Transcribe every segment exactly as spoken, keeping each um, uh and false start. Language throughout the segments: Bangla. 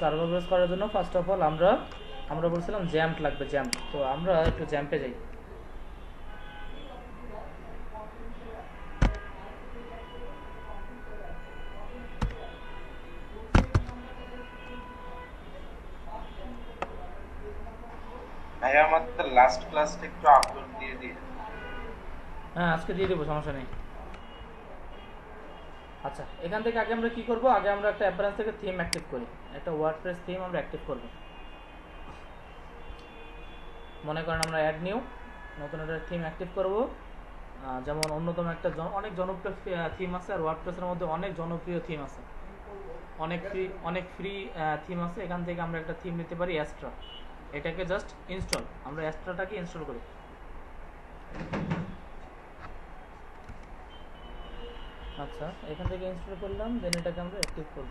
সার্ভার বেস করার জন্য ফার্স্ট অফ অল আমরা আমরা বলছিলাম জ্যাম্প লাগবে, জ্যাম্প। তো আমরা একটু জ্যাম্পে যাই। ভাই আমাদের লাস্ট ক্লাসটা একটু আপলোড দিয়ে দিন। হ্যাঁ আজকে দিয়ে দেবো, সমস্যা নেই। আচ্ছা, এখান থেকে আগে আমরা কি করব, আগে আমরা একটা অ্যাপারেন্স থেকে থিম অ্যাক্টিভ করি। একটা ওয়ার্ডপ্রেস থিম আমরা অ্যাক্টিভ করব। মনে করেন আমরা অ্যাড নিউ, নতুন একটা থিম অ্যাক্টিভ করব। যেমন অন্যতম একটা অনেক জনপ্রিয় থিম আছে, আর ওয়ার্ডপ্রেসের মধ্যে অনেক জনপ্রিয় থিম আছে, অনেক ফ্রি অনেক ফ্রি থিম আছে। এখান থেকে আমরা একটা থিম নিতে পারি অ্যাস্ট্রা। এটাকে জাস্ট ইনস্টল, আমরা অ্যাস্ট্রাটাকে ইনস্টল করি। আচ্ছা, এখান থেকে ইনস্টল করলাম, দেন এটাকে আমরা অ্যাক্টিভ করব।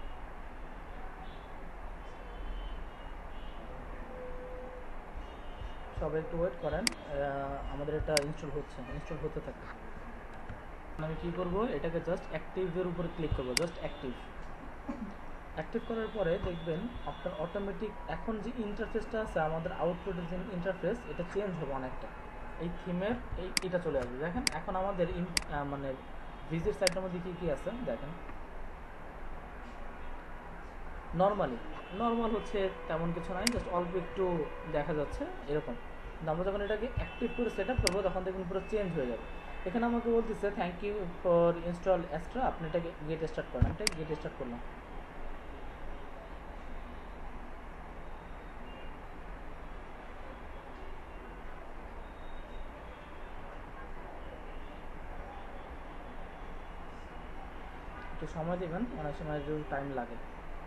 সবাই একটু ওয়েট করেন, আমাদের এটা ইনস্টল হচ্ছে, ইনস্টল হতে থাকে। আমি কি করব, এটাকে জাস্ট অ্যাক্টিভের উপরে ক্লিক করব, জাস্ট অ্যাক্টিভ। অ্যাক্টিভ করার পরে দেখবেন আপনার অটোমেটিক এখন যে ইন্টারফেসটা আছে, আমাদের আউটপুটের যে ইন্টারফেস, এটা চেঞ্জ হবে অনেকটা। এই থিমের এই এটা চলে আসবে। দেখেন এখন আমাদের মানে ভিজিট সাইটের মধ্যে কী কী আছে দেখেন। নর্মালি নর্মাল হচ্ছে তেমন কিছু নাই, জাস্ট অল্প একটু দেখা যাচ্ছে এরকম। কিন্তু আমরা যখন এটাকে অ্যাক্টিভ করে সেট আপ করবো তখন দেখুন পুরো চেঞ্জ হয়ে যাবে। এখানে আমাকে বলতেছে thank you for install Astra, আপনি এটাকে গেট স্টার্ট করেন। আমি এটাকে গেট স্টার্ট করলাম। একটু সময় দেবেন, অনেক সময় একটু টাইম লাগে।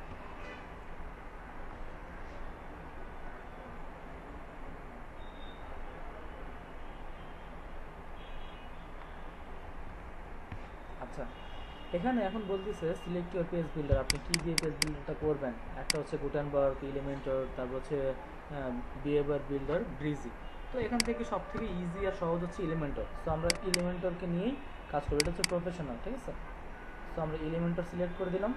আচ্ছা, এখানে এখন বলতেছে সিলেক্ট ইউর পেজ বিল্ডার, আপনি কী দিয়ে পেজ বিল্ডারটা করবেন। একটা হচ্ছে গুটেনবার্গ, এলিমেন্টর, তারপর হচ্ছে বিহেভিয়ার বিল্ডার, ব্রিজি। তো এখান থেকে সব থেকে ইজি আর সহজ হচ্ছে এলিমেন্টর। সো আমরা এলিমেন্টরকে নিয়েই কাজ করি, এটা হচ্ছে প্রফেশনাল, ঠিক আছে। সো আমরা এলিমেন্টর সিলেক্ট করে দিলাম।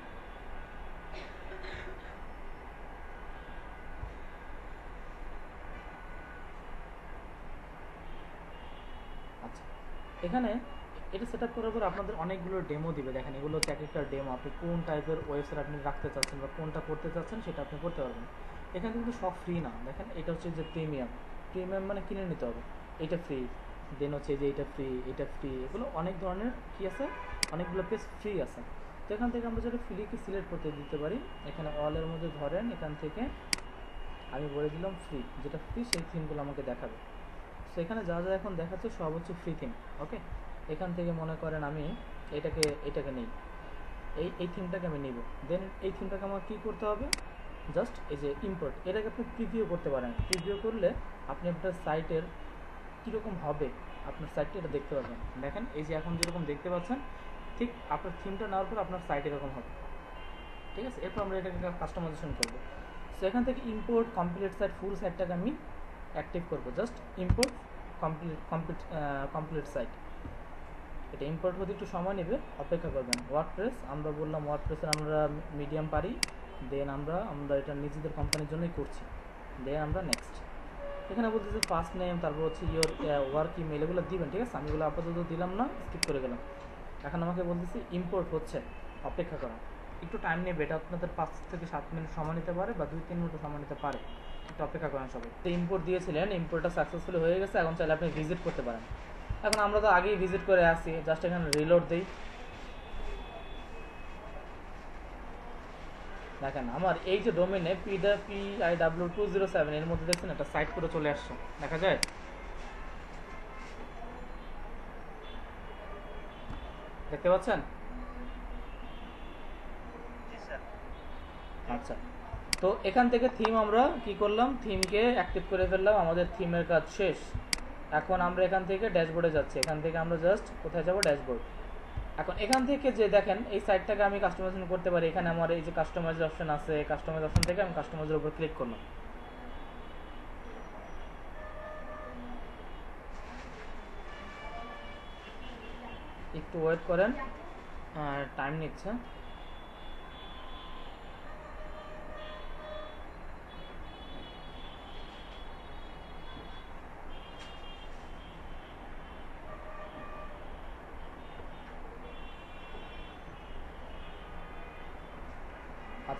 আচ্ছা, এখানে এটা সেট আপ করার পর আপনাদের অনেকগুলো ডেমো দিবে। দেখেন এগুলো হচ্ছে এক একটা ডেমো, আপনি কোন টাইপের ওয়েবসাইট আপনি রাখতে চাচ্ছেন বা কোনটা করতে চাচ্ছেন সেটা আপনি করতে পারবেন। এখানে কিন্তু সব ফ্রি না। দেখেন এটা হচ্ছে যে প্রিমিয়াম, প্রিমিয়াম মানে কিনে নিতে হবে। এটা ফ্রি, দেন হচ্ছে যে এটা ফ্রি, এটা ফ্রি, এগুলো অনেক ধরনের কি আছে, অনেকগুলো পেজ ফ্রি আছে। তো এখান থেকে আমরা যেটা ফ্রিকে সিলেক্ট করতে দিতে পারি। এখানে অলের মধ্যে ধরেন, এখান থেকে আমি বলে দিলাম ফ্রি, যেটা ফ্রি সেই থিমগুলো আমাকে দেখাবে। সো এখানে যা যা এখন দেখাচ্ছে সব হচ্ছে ফ্রি থিম। ওকে, এখান থেকে মনে করেন আমি এটাকে এটাকে নিই, এই এই থিমটাকে আমি নিব। দেন এই থিমটাকে আমার কী করতে হবে, জাস্ট এই যে ইম্পোর্ট, এটাকে আপনি প্রিভিউ করতে পারেন। প্রিভিউ করলে আপনি আপনার সাইটের কীরকম হবে আপনার সাইটটা এটা দেখতে পাবেন। দেখেন এই যে এখন যেরকম দেখতে পাচ্ছেন, ঠিক আপনার থিমটা নেওয়ার পর আপনার সাইট এরকম হবে, ঠিক আছে। এরপর আমরা এটাকে কাস্টমাইজেশন করবো। সো এখান থেকে ইম্পোর্ট কমপ্লিট সাইট, ফুল সাইটটাকে আমি অ্যাক্টিভ করবো, just import complete complete complete site. এটা ইম্পোর্ট হতে একটু সময় নেবে, অপেক্ষা করবেন। ওয়ার্ডপ্রেস আমরা বললাম ওয়ার্ডপ্রেসের আমরা মিডিয়াম পারি, দেন আমরা আমরা এটা নিজেদের কোম্পানির জন্যই করছি। দেন আমরা নেক্সট, এখানে বলতেছে ফার্স্ট নেম, তারপর হচ্ছে ইয়োর ওয়ার্ক ইমেল, এগুলো দিবেন, ঠিক আছে। আমি এগুলো আপাতত দিলাম না, স্কিপ করে গেলাম। এখন আমাকে বলতেছি ইম্পোর্ট হচ্ছে, অপেক্ষা করা, একটু টাইম নেবে। এটা আপনাদের পাঁচ থেকে সাত মিনিট সময় নিতে পারে বা দুই তিন মিনিট সময় নিতে পারে, একটু অপেক্ষা করেন সবাই। তো ইম্পোর্ট দিয়েছিলেন, ইম্পোর্টটা সাকসেসফুল হয়ে গেছে। এখন চাইলে আপনি ভিজিট করতে পারেন। এখন আমরা তো আগেই ভিজিট করে আসি, জাস্ট এখানে রিলোড দিই। দেখেন আমার এই যে ডোমেনে পিডা P I W two zero seven এর মধ্যে দেখছেন একটা সাইট করে চলে আসছে, দেখা যায়, দেখতে পাচ্ছেন? আচ্ছা, তো এখান থেকে থিম আমরা কি করলাম, থিমকে অ্যাক্টিভ করে ফেললাম, আমাদের থিমের কাজ শেষ। এখন আমরা এখান থেকে ড্যাশবোর্ডে যাচ্ছি। এখান থেকে আমরা জাস্ট কোথায় যাব, ড্যাশবোর্ড। এখন এখান থেকে যে দেখেন এই সাইটটাকে আমি কাস্টমাইজেশন করতে পারি। এখানে আমার এই যে কাস্টমাইজ অপশন আছে, কাস্টমাইজ অপশন থেকে আমি কাস্টমাইজের উপর ক্লিক করলাম। একটু ওয়েট করেন, টাইম নিচ্ছে।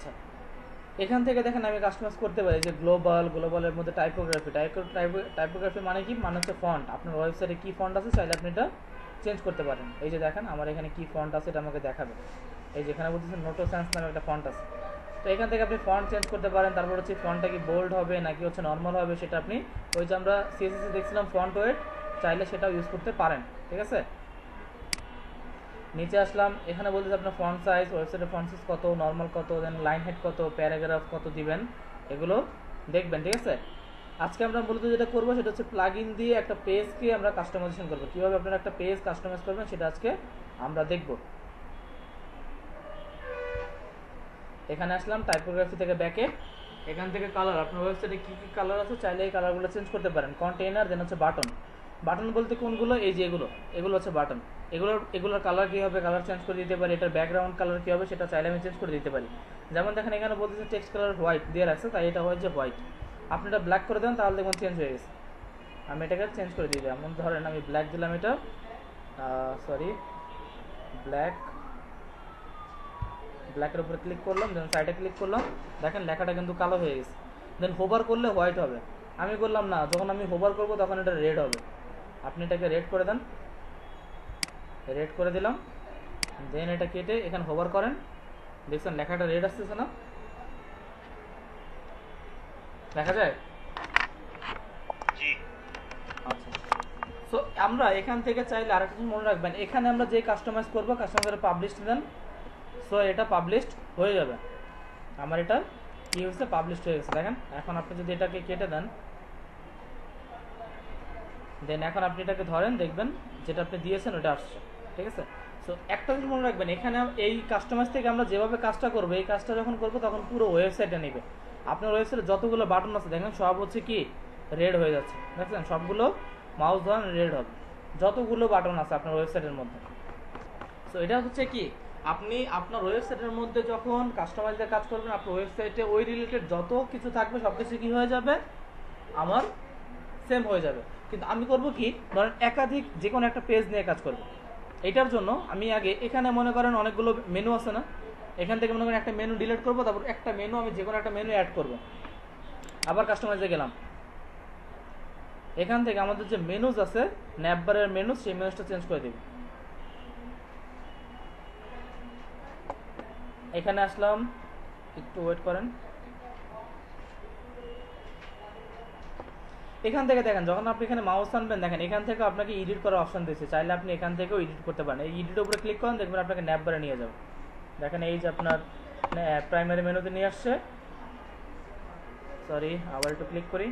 আচ্ছা, এখান থেকে দেখেন আমি কাস্টমাইজ করতে পারি যে গ্লোবাল, গ্লোবালের মধ্যে টাইপোগ্রাফি। টাইপোগ্রাফি মানে কি, মানে হচ্ছে ফন্ট। আপনার ওয়েবসাইটে কী ফন্ট আছে চাইলে আপনি এটা চেঞ্জ করতে পারেন। এই যে দেখেন আমার এখানে কী ফন্ট আছে এটা আমাকে দেখাবে। এই যেখানে বলতেছে নোটো সেন্স নামে একটা ফন্ট আছে, তো এখান থেকে আপনি ফন্ট চেঞ্জ করতে পারেন। তারপর হচ্ছে ফন্টটা কি বোল্ড হবে নাকি হচ্ছে নর্মাল হবে সেটা আপনি, ওই যে আমরা সিএসএসে দেখছিলাম ফন্ট ওয়েট, চাইলে সেটাও ইউজ করতে পারেন। ঠিক আছে, নিচে আসলাম, এখানে বলতেছে আপনার ফন্ট সাইজ, ওয়েবসাইটের ফন্ট সাইজ কত, নর্মাল কত, দেন লাইন হেড কত, প্যারাগ্রাফ কত দিবেন, এগুলো দেখবেন। ঠিক আছে, আজকে আমরা মূলত যেটা করবো সেটা হচ্ছে প্লাগইন দিয়ে একটা পেজকে আমরা কাস্টমাইজেশন করবো। কীভাবে আপনারা একটা পেজ কাস্টমাইজ করবেন সেটা আজকে আমরা দেখব। এখানে আসলাম টাইপোগ্রাফি থেকে ব্যাকে, এখান থেকে কালার, আপনার ওয়েবসাইটে কী কী কালার আছে চাইলে এই কালারগুলো চেঞ্জ করতে পারেন। কন্টেইনার, দেন হচ্ছে বাটন। বাটন বলতে কোনগুলো, এই যে এগুলো, এগুলো হচ্ছে বাটন। এগুলোর এগুলোর কালার কী হবে, কালার চেঞ্জ করে দিতে পারি। এটার ব্যাকগ্রাউন্ড কালার কী হবে সেটা চাইলে আমি চেঞ্জ করে দিতে পারি। যেমন দেখেন এখানে বলতেছে টেক্সট কালার হোয়াইট দিয়ে রাখছে, তাই এটা হচ্ছে হোয়াইট। আপনি এটা ব্ল্যাক করে দেন তাহলে দেখুন চেঞ্জ হয়ে গেছে। আমি এটাকে চেঞ্জ করে দিয়ে দিলাম, ধরেন আমি ব্ল্যাক দিলাম, এটা সরি ব্ল্যাক, ব্ল্যাকের উপরে ক্লিক করলাম, দেন সাইডে ক্লিক করলাম, দেখেন লেখাটা কিন্তু কালো হয়ে গেছে। দেন হোভার করলে হোয়াইট হবে। আমি করলাম না, যখন আমি হোভার করবো তখন এটা রেড হবে। আপনি এটাকে রেড করে দেন, রেড করে দিলাম, দেন এটা কেটে এখানে হোভার করেন, দেখছেন লেখাটা রেড আসতেছে না, দেখা যায়। আচ্ছা, সো আমরা এখান থেকে চাইলে আরেকটা জিনিস মনে রাখবেন, এখানে আমরা যে কাস্টমাইজ করবো কাস্টমাইজারে পাবলিশ দেন, সো এটা পাবলিশড হয়ে যাবে। আমার এটা কি হয়েছে, পাবলিশড হয়ে গেছে। দেখেন এখন আপনি যদি এটাকে কেটে দেন, দেন এখন আপনি এটাকে ধরেন, দেখবেন যেটা আপনি দিয়েছেন ওটা আসছে। ঠিক আছে, সো একটা জিনিস মনে রাখবেন, এখানে এই কাস্টমাইজ থেকে আমরা যেভাবে কাজটা করবো, এই কাজটা যখন করবো তখন পুরো ওয়েবসাইটে নেবে। আপনার ওয়েবসাইটে যতগুলো বাটন আছে দেখেন সব হচ্ছে কি রেড হয়ে যাচ্ছে, দেখছেন সবগুলো মাউস ধরেন রেড হবে, যতগুলো বাটন আছে আপনার ওয়েবসাইটের মধ্যে। সো এটা হচ্ছে কি, আপনি আপনার ওয়েবসাইটের মধ্যে যখন কাস্টমাইজের কাজ করবেন, আপনার ওয়েবসাইটে ওই রিলেটেড যত কিছু থাকবে সব কিছু কী হয়ে যাবে, আমার সেম হয়ে যাবে। কিন্তু আমি করব কি, ধরেন একাধিক যে কোনো একটা পেজ নিয়ে কাজ করব। এটার জন্য আমি আগে এখানে মনে করেন অনেকগুলো মেনু আছে না, এখান থেকে মনে করেন একটা মেনু ডিলিট করব, তারপর একটা মেনু আমি যে কোনো একটা মেনু অ্যাড করব। আবার কাস্টমাইজে গেলাম, এখান থেকে আমাদের যে মেনুজ আছে ন্যাপবারের মেনু, সেই মেনুজটা চেঞ্জ করে দেব। এখানে আসলাম, একটু ওয়েট করেন। এখান থেকে দেখেন যখন আপনি এখানে মাউস আনবেন, দেখেন এখান থেকে আপনাকে এডিট করার অপশন দিয়েছে, চাইলে আপনি এখান থেকেও এডিট করতে পারেন। এই এডিটের উপরে ক্লিক করেন, দেখবেন আপনাকে ন্যাপবারে নিয়ে যাবে। দেখেন এই যে আপনার প্রাইমারি মেনুতে নিয়ে আসছে। সরি, আবার একটু ক্লিক করি।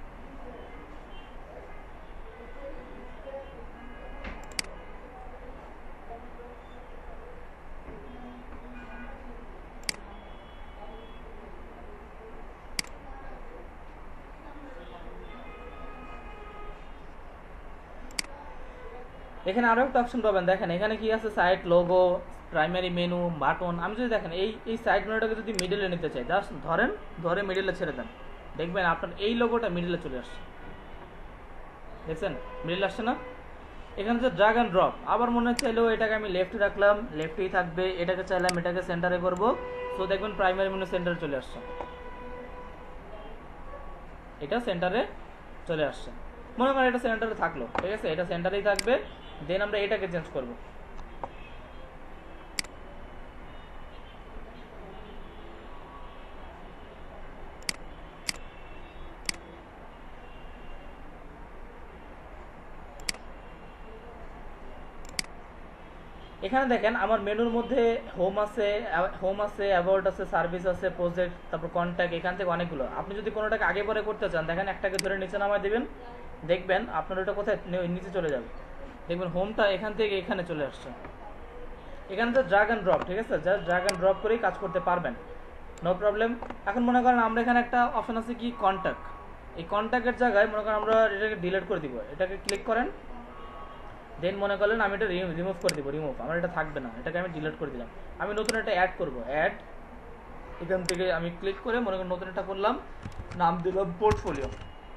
এখানে আরও একটা অপশন পাবেন, দেখেন এখানে কি আছে, site, logo, primary menu, button. আমি যদি দেখেন এই এই সাইড মেনুটাকে যদি মিডলে নিতে চাই, জাস্ট ধরেন, ধরে মিডলে ছেড়ে দেন, দেখবেন আপনার এই লোগোটা মিডলে চলে আসছে। দেখছেন মিডলে আসছে না? এখানে যে ড্রাগ অ্যান্ড ড্রপ, আবার মনে চাইলেও এটাকে আমি লেফটে রাখলাম, লেফটেই থাকবে। এটাকে চাইলাম এটাকে সেন্টারে করব, সো দেখবেন প্রাইমারি মেনু সেন্টারে চলে আসছে, এটা সেন্টারে চলে আসছে। মনে করেন এটা সেন্টারে থাকলো, ঠিক আছে, এটা সেন্টারেই থাকবে। দেন আমরা এটাকে চেঞ্জ করব। এখানে দেখেন আমার মেনুর মধ্যে হোম আছে, হোম আছে, অ্যাবাউট আছে, সার্ভিস আছে, প্রজেক্ট, তারপর কন্ট্যাক্ট, এখান থেকে অনেকগুলো। আপনি যদি কোনোটাকে আগে পরে করতে চান, দেখেন একটাকে ধরে নিচে নামায় দেবেন, দেখবেন আপনার ওটা কোথায় নিচে চলে যাবে। দেখবেন হোমটা এখান থেকে এখানে চলে আসছে। এখানে তো ড্রাগ অ্যান্ড ড্রপ, ঠিক আছে, জাস্ট ড্রাগ অ্যান্ড ড্রপ করেই কাজ করতে পারবেন, নো প্রবলেম। এখন মনে করেন আমরা এখানে একটা অপশন আছে কি কন্ট্যাক্ট, এই কন্ট্যাক্টের জায়গায় মনে করেন আমরা এটাকে ডিলিট করে দিব। এটাকে ক্লিক করেন, দেন মনে করলেন আমি এটা রিমুভ করে দিব, রিমুভ, আমার এটা থাকবে না, এটাকে আমি ডিলিট করে দিলাম। আমি নতুন একটা অ্যাড করব, অ্যাড, এখান থেকে আমি ক্লিক করে মনে করেন নতুন একটা করলাম, নাম দিলাম portfolio,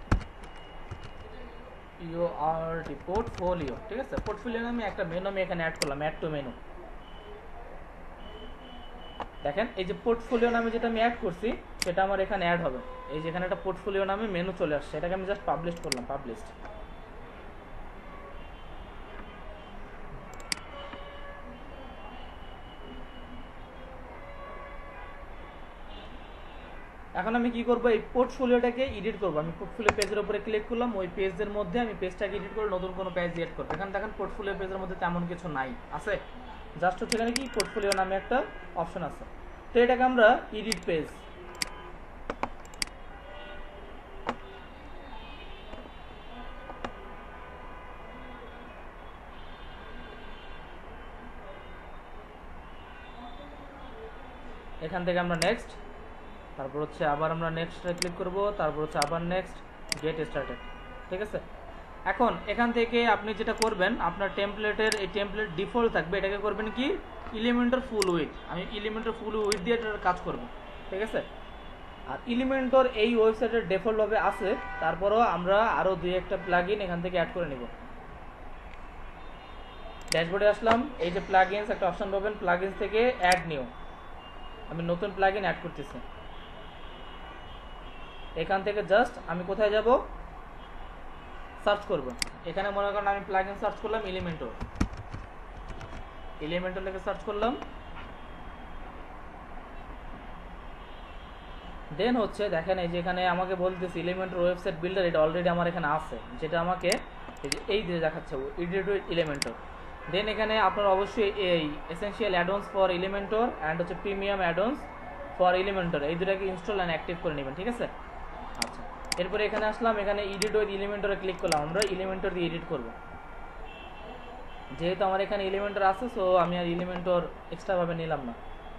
U R T portfolio, ঠিক আছে। পোর্টফোলিও নামে একটা মেনু আমি এখানে অ্যাড করলাম, অ্যাড টু মেনু। দেখেন এই যে পোর্টফোলিও নামে যেটা আমি অ্যাড করছি সেটা আমার এখানে অ্যাড হবে। এই যে এখানে একটা পোর্টফোলিও নামে মেনু চলে আসছে, এটাকে আমি জাস্ট পাবলিশ করলাম, পাবলিশড। এখন আমি কি করব, এই পোর্টফোলিওটাকে এডিট করব। আমি পোর্টফোলিও পেজের উপরে ক্লিক করলাম, ওই পেজের মধ্যে আমি পেজটাকে এডিট করে নতুন কোনো পেজ এড করব। এখানে দেখেন পোর্টফোলিও পেজের মধ্যে তেমন কিছু নাই, আছে জাস্ট হচ্ছে এখানে কি পোর্টফোলিও নামে একটা অপশন আছে। তো এটাকে আমরা এডিট পেজ, এখান থেকে আমরা নেক্সট, তারপর হচ্ছে আবার আমরা নেক্সটে ক্লিক করব, তারপর হচ্ছে আবার নেক্সট, গেট স্টার্টেড। ঠিক আছে, এখন এখান থেকে আপনি যেটা করবেন, আপনার টেমপ্লেটের এই টেমপ্লেট ডিফল্ট থাকবে, এটাকে করবেন কি এলিমেন্টর ফুল উইথ। আমি এলিমেন্টর ফুল উইথ দিয়ে এটার কাজ করব। ঠিক আছে, আর এলিমেন্টর এই ওয়েবসাইটের ডিফল্টভাবে আছে, তারপরও আমরা আরও দুই একটা প্লাগইন এখান থেকে অ্যাড করে নিব। ড্যাশবোর্ডে আসলাম, এই যে প্লাগইনস একটা অপশন পাবেন, প্লাগইনস থেকে অ্যাড নিউ, আমি নতুন প্লাগইন অ্যাড করতেছি। এখান থেকে জাস্ট আমি কোথায় যাব, সার্চ করব। এখানে মনে করেন আমি প্লাগইন সার্চ করলাম এলিমেন্টর, এলিমেন্টর থেকে সার্চ করলাম, দেন হচ্ছে দেখেন এই যে এখানে আমাকে বলতেছে এলিমেন্টর ওয়েবসাইট বিল্ডার, এটা অলরেডি আমার এখানে আছে, যেটা আমাকে এই যে এই যে দেখাচ্ছে এডিট উইথ এলিমেন্টর। দেন এখানে আপনার অবশ্যই এই essential addons for Elementor and হচ্ছে প্রিমিয়াম অ্যাডঅনস ফর এলিমেন্টর, এই দুটাকে ইনস্টল অ্যান্ড অ্যাক্টিভ করে নেবেন। ঠিক আছে, আচ্ছা এরপরে এখানে আসলাম, এখানে এডিট উইথ এলিমেন্টরে ক্লিক করলাম, আমরা এলিমেন্টর দিয়ে এডিট করব। যেহেতু আমার এখানে এলিমেন্টর আছে, সো আমি আর এলিমেন্টর এক্সট্রাভাবে নিলাম না।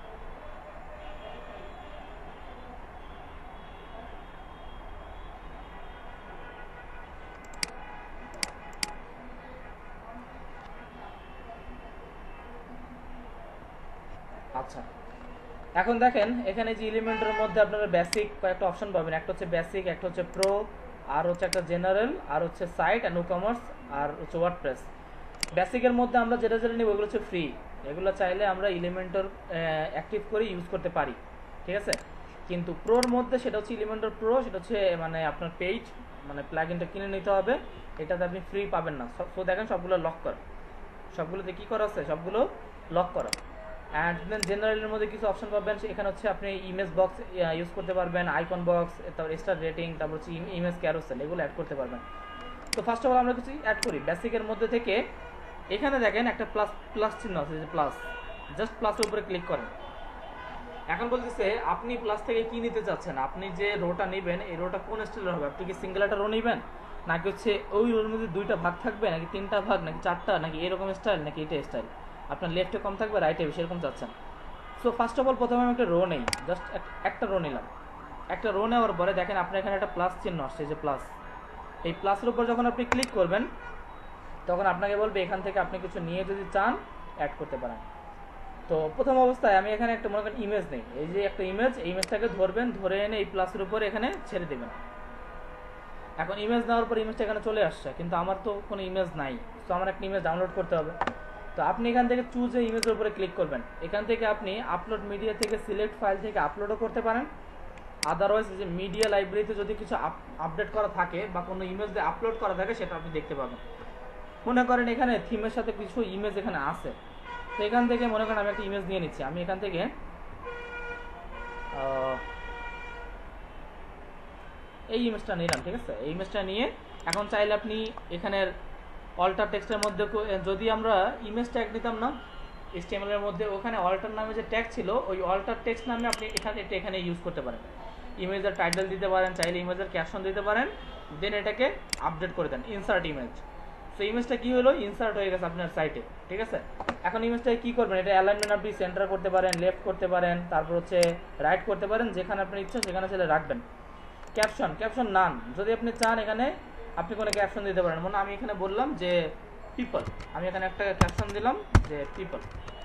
আচ্ছা এখন দেখেন এখানে যে এলিমেন্টের মধ্যে আপনারা বেসিক কয়েকটা অপশন পাবেন, একটা হচ্ছে বেসিক, একটা হচ্ছে প্রো, আর হচ্ছে একটা জেনারেল, আর হচ্ছে সাইট অ্যান্ড ই কমার্স, আর হচ্ছে ওয়ার্ডপ্রেস। বেসিকের মধ্যে আমরা যেটা যেটা নিব ওগুলো হচ্ছে ফ্রি, এগুলো চাইলে আমরা এলিমেন্টর অ্যাক্টিভ করে ইউজ করতে পারি। ঠিক আছে, কিন্তু প্রোর মধ্যে সেটা হচ্ছে এলিমেন্টর প্রো, সেটা হচ্ছে মানে আপনার পেইড, মানে প্লাগইনটা কিনে নিতে হবে, এটাতে আপনি ফ্রি পাবেন না। সো দেখেন সবগুলো লক করা, সবগুলোতে কি করা আছে, সবগুলো লক করা। অ্যান্ড দেন জেনারেলের মধ্যে কিছু অপশন পাবেন, এখানে হচ্ছে আপনি ইমেজ বক্স ইউজ করতে পারবেন, আইকন বক্স, তারপর স্টার রেটিং, তারপর হচ্ছে ইমেজ ক্যারোসেল, এগুলো অ্যাড করতে পারবেন। তো ফার্স্ট অফ অল আমরা কিছু অ্যাড করি বেসিকের মধ্যে থেকে। এখানে দেখেন একটা প্লাস প্লাস চিহ্ন আছে, যে প্লাস, জাস্ট প্লাসের উপরে ক্লিক করেন। এখন বলতেছে আপনি প্লাস থেকে কি নিতে চাচ্ছেন, আপনি যে রোটা নেবেন এই রোটা কোন স্টাইলের হবে, আপনি কি সিঙ্গেল একটা রো নেবেন, নাকি হচ্ছে ওই রোর মধ্যে দুইটা ভাগ থাকবে, নাকি তিনটা ভাগ, নাকি চারটা, নাকি এরকম স্টাইল, নাকি এটা স্টাইল, আপনার লেফটে কম থাকবে রাইটে বেশি, এরকম চাচ্ছেন। সো ফার্স্ট অফ অল প্রথমে আমি একটা রো নেই, জাস্ট একটা রো নিলাম। একটা রো নেওয়ার পরে দেখেন আপনার এখানে একটা প্লাস চিহ্ন আসছে, যে প্লাস, এই প্লাসের উপর যখন আপনি ক্লিক করবেন তখন আপনাকে বলবে এখান থেকে আপনি কিছু নিয়ে যদি চান অ্যাড করতে পারেন। তো প্রথম অবস্থায় আমি এখানে একটা মনে করেন ইমেজ নেই, এই যে একটা ইমেজ, এই ইমেজটাকে ধরবেন, ধরে এনে এই প্লাসের উপর এখানে ছেড়ে দেবেন। এখন ইমেজ নেওয়ার পর ইমেজটা এখানে চলে আসছে, কিন্তু আমার তো কোনো ইমেজ নাই, তো আমার একটা ইমেজ ডাউনলোড করতে হবে। তো আপনি এখান থেকে চুজ এ ইমেজের উপরে ক্লিক করবেন, এখান থেকে আপনি আপলোড মিডিয়া থেকে সিলেক্ট ফাইল থেকে আপলোডও করতে পারেন। আদারওয়াইজ যে মিডিয়া লাইব্রেরিতে যদি কিছু আপডেট করা থাকে বা কোনো ইমেজ দিয়ে আপলোড করা থাকে সেটা আপনি দেখতে পাবেন। মনে করেন এখানে থিমের সাথে কিছু ইমেজ এখানে আছে, তো এখান থেকে মনে করেন আমি একটা ইমেজ নিয়ে নিচ্ছি, আমি এখান থেকে এই ইমেজটা নিলাম। ঠিক আছে, এই ইমেজটা নিয়ে এখন চাইলে আপনি এখানের অল্টার টেক্সটের মধ্যে, যদি আমরা ইমেজ ট্যাগ নিতাম না এইচটিএমএল এর মধ্যে, ওখানে অল্টার নামে যে ট্যাগ ছিল ওই অল্টার টেক্সট নামে আপনি এখানে এটা এখানে ইউজ করতে পারেন। ইমেজের টাইটেল দিতে পারেন, চাইলে ইমেজের ক্যাপশন দিতে পারেন, দেন এটাকে আপডেট করে দেন, ইনসার্ট ইমেজ। সো ইমেজটা কি হলো, ইনসার্ট হয়ে গেছে আপনার সাইটে। ঠিক আছে, এখন ইমেজটাকে কি করবেন, এটা অ্যালাইনমেন্ট আপনি সেন্টার করতে পারেন, লেফট করতে পারেন, তারপর হচ্ছে রাইট করতে পারেন, যেখানে আপনার ইচ্ছা সেখানে চাইলে রাখবেন। ক্যাপশন, ক্যাপশন নান, যদি আপনি চান এখানে আপনি কোনো ক্যাপশন দিতে পারেন, মানে আমি এখানে বললাম যে পিপল, আমি এখানে একটা ক্যাপশন দিলাম যে পিপল।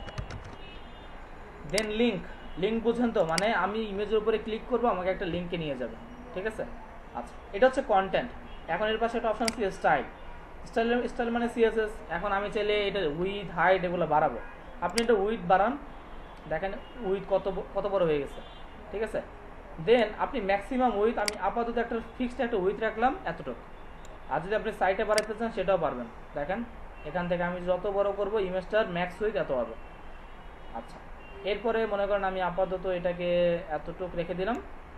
দেন লিঙ্ক, লিঙ্ক বুঝেন তো, মানে আমি ইমেজের উপরে ক্লিক করবো আমাকে একটা লিঙ্কে নিয়ে যাবে। ঠিক আছে, আচ্ছা এটা হচ্ছে কন্টেন্ট। এখন এর পাশে একটা অপশন আছে স্টাইল, স্টাইল স্টাইল মানে সিএসএস। এখন আমি চাইলে এটা উইথ হাইট এগুলো বাড়াবো, আপনি এটা উইথ বাড়ান, দেখেন উইথ কত কত বড় হয়ে গেছে, ঠিক আছে। দেন আপনি ম্যাক্সিমাম উইথ, আমি আপাতত একটা ফিক্সড একটা উইথ রাখলাম এতটুকু। আর যদি আপনি সাইটে বাড়াতে চান সেটাও পারবেন। দেখেন এখান থেকে আমি যত বড় করব ইমেজটার ম্যাক্স উইথ এত হবে। আচ্ছা, এরপরে মনে করেন আমি আপাতত এটাকে এতটুক রেখে দিলাম,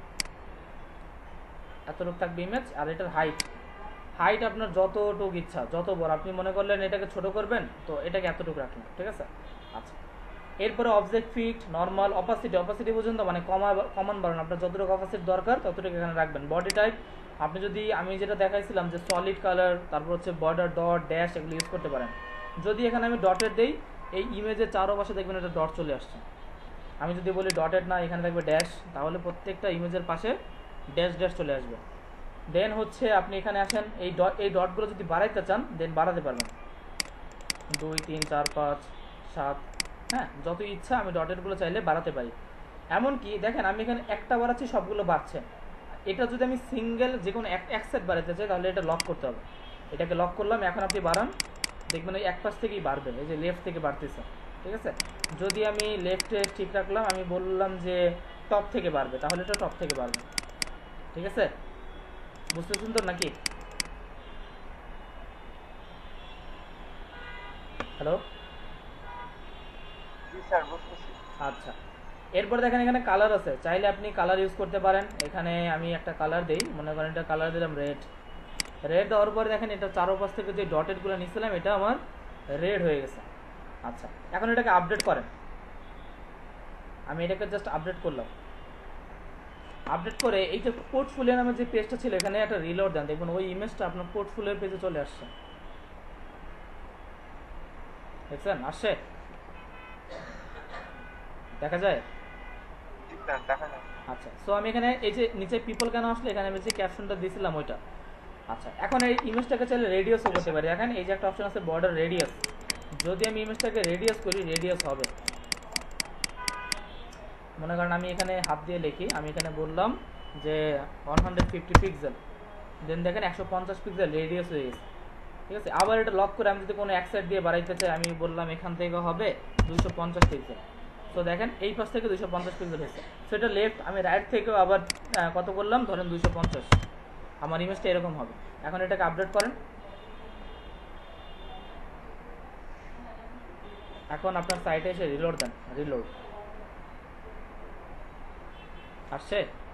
এতটুক থাকবে ইমেজ। আর এটার হাইট, হাইট আপনার যতটুক ইচ্ছা, যত বড় আপনি মনে করলেন এটাকে ছোট করবেন, তো এটাকে এতটুকু রাখলেন, ঠিক আছে। আচ্ছা, এরপরে object fit, normal, opacity, opacity পর্যন্ত মানে কমা কমন বাড়ান, আপনার যতটুকু অপাসিটি দরকার ততটুকু এখানে রাখবেন। বডি টাইপ আপনি যদি, আমি যেটা দেখাইছিলাম যে সলিড কালার, তারপর হচ্ছে বর্ডার, ডট, ড্যাশ, এগুলো ইউজ করতে পারেন। যদি এখানে আমি ডটের দেই, এই ইমেজের চারোপাশে দেখবেন একটা ডট চলে আসছে। আমি যদি বলি ডটেড না, এখানে থাকবে ড্যাশ, তাহলে প্রত্যেকটা ইমেজের পাশে ড্যাশ ড্যাশ চলে আসবে। দেন হচ্ছে আপনি এখানে আসেন, এই ডট, এই ডটগুলো যদি বাড়াইতে চান দেন বাড়াতে পারবেন, দুই তিন চার পাঁচ সাত, হ্যাঁ যত ইচ্ছা আমি ডটেরগুলো চাইলে বাড়াতে পারি। এমনকি দেখেন আমি এখানে একটা বাড়াচ্ছি, সবগুলো বাড়ছে। এটা যদি আমি সিঙ্গেল যে কোনো এক সেট বাড়াতে চাই তাহলে এটা লক করতে হবে। এটাকে লক করলাম, এখন আপনি বাড়ান, দেখবেন এই এক পাশ থেকেই বাড়বে, এই যে লেফট থেকে বাড়তেছে, ঠিক আছে। যদি আমি লেফটে ঠিক রাখলাম, আমি বললাম যে টপ থেকে বাড়বে, তাহলে এটা টপ থেকে বাড়বে, ঠিক আছে। বুঝতেছেন তো নাকি? হ্যালো, আচ্ছা। এরপর দেখেন এখানে কালার আছে, চাইলে আপনি কালার ইউজ করতে পারেন। এখানে আমি একটা কালার দেই, মনে করেন এটা কালার দিলাম রেড। রেড দেওয়ার পরে দেখেন এটা চারোপাশ থেকে যে ডটেডগুলো নিয়েছিলাম এটা আমার রেড হয়ে গেছে। আচ্ছা, এখন এটাকে আপডেট করেন। আমি এটাকে জাস্ট আপডেট করলাম। আপডেট করে এই যে পোর্টফোলিও নামের যে পেজটা ছিল এখানে একটা রিলোড দেন, দেখবেন ওই ইমেজটা আপনার পোর্টফোলিওর পেজে চলে আসছে। দেখছেন আসছে, দেখা যায়? আচ্ছা, সো আমি এখানে এই যে নিচে পিপল কেন আসলে, এখানে আমি যে ক্যাপশনটা দিয়েছিলাম ওইটা। আচ্ছা, এখন এই ইমেজটাকে চাইলে রেডিয়াসও করতে পারি। দেখেন এই যে একটা অপশন আছে বর্ডার রেডিয়াস, যদি আমি ইমেজটাকে রেডিয়াস করি রেডিয়াস হবে। মনে করেন আমি এখানে হাত দিয়ে লিখি, আমি এখানে বললাম যে one hundred fifty pixel, then দেখেন একশো পঞ্চাশ পিক্সেল রেডিয়াস হয়ে গেছে, ঠিক আছে। আবার এটা লক করে আমি যদি কোনো এক সাইড দিয়ে বাড়াইতে চাই, আমি বললাম এখান থেকে হবে দুইশো পঞ্চাশ পিক্সেল। তো দেখেন এই পাশ থেকে দুইশো পঞ্চাশ পিক্সেল হয়েছে। সো এটা লেফট, আমি রাইট থেকেও আবার কত করলাম, ধরেন দুইশো পঞ্চাশ, আমার ইমেজটা এরকম হবে। এখন এটাকে আপডেট করেন। এখন আপনার সাইটে এসে রিলোড দেন, রিলোড আসছে?